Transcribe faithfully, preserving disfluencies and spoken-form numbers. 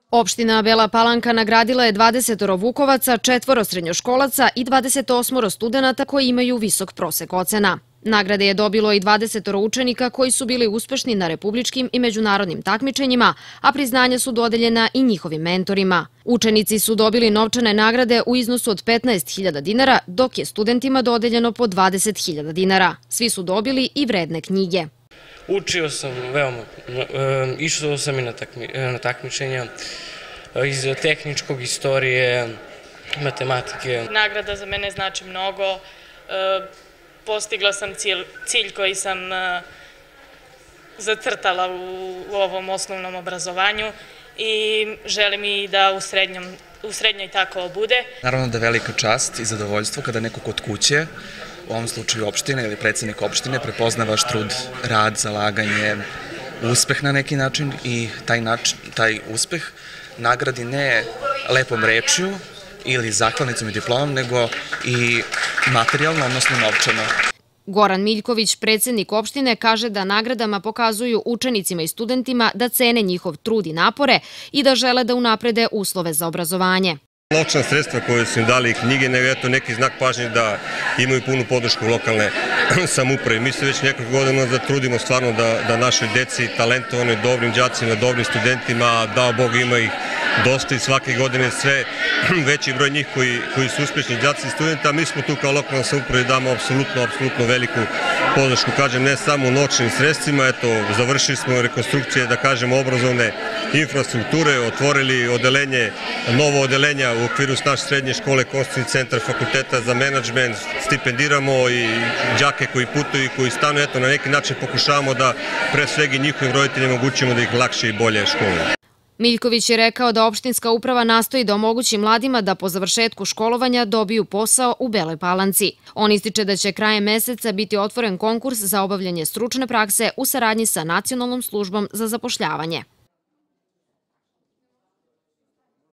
Opština Bela Palanka nagradila je dvadesetoro vukovaca, četvoro srednjoškolaca i dvadeset osam studenata koji imaju visok prosek ocena. Nagrade je dobilo i dvadesetoro učenika koji su bili uspešni na republičkim i međunarodnim takmičenjima, a priznanja su dodeljena i njihovim mentorima. Učenici su dobili novčane nagrade u iznosu od petnaest hiljada dinara, dok je studentima dodeljeno po dvadeset hiljada dinara. Svi su dobili i vredne knjige. Učio sam veoma, išao sam i na takmičenja iz tehničkog, istorije, matematike. Nagrada za mene znači mnogo. Postigla sam cilj koji sam zacrtala u ovom osnovnom obrazovanju i želim i da u srednjoj tako bude. Naravno da je velika čast i zadovoljstvo kada neko kod kuće, u ovom slučaju opštine ili predsjednik opštine, prepozna vaš trud, rad, zalaganje, uspeh na neki način i taj uspeh nagradi ne lepom rečju ili zahvalnicom i diplomom, nego i materijalno, odnosno novčano. Goran Miljković, predsjednik opštine, kaže da nagradama pokazuju učenicima i studentima da cene njihov trud i napore i da žele da unaprede uslove za obrazovanje. Novčana sredstva koje su im dali i knjige, nego je to neki znak pažnje da imaju punu podršku lokalne samouprave. Mi se već nekoliko godina zatrudimo stvarno da našoj deci, talentovanoj, dobrim đacima, dobrim studentima, dao Bog ima ih dosta i svake godine sve veći broj njih koji su uspješni đaci i studenta. Mi smo tu kao lokalna samouprava i damo apsolutno, apsolutno veliku podršku, kažem, ne samo u novčanim sredstvima. Eto, završili smo rekonstrukcije, da kažem, obrazovne infrastrukture, otvorili odelenje, novo odelenja u okviru naše srednje škole, Konstitutivni centar fakulteta za menadžment, stipendiramo i đake koji putuju i koji stanu, eto, na neki način pokušavamo da pre svega njihovim roditeljima omogućimo da ih lakše i bolje školuju. Miljković je rekao da opštinska uprava nastoji da omogući mladima da po završetku školovanja dobiju posao u Beloj Palanci. On ističe da će krajem meseca biti otvoren konkurs za obavljanje stručne prakse u saradnji sa Nacionalnom službom za zapošljavanje.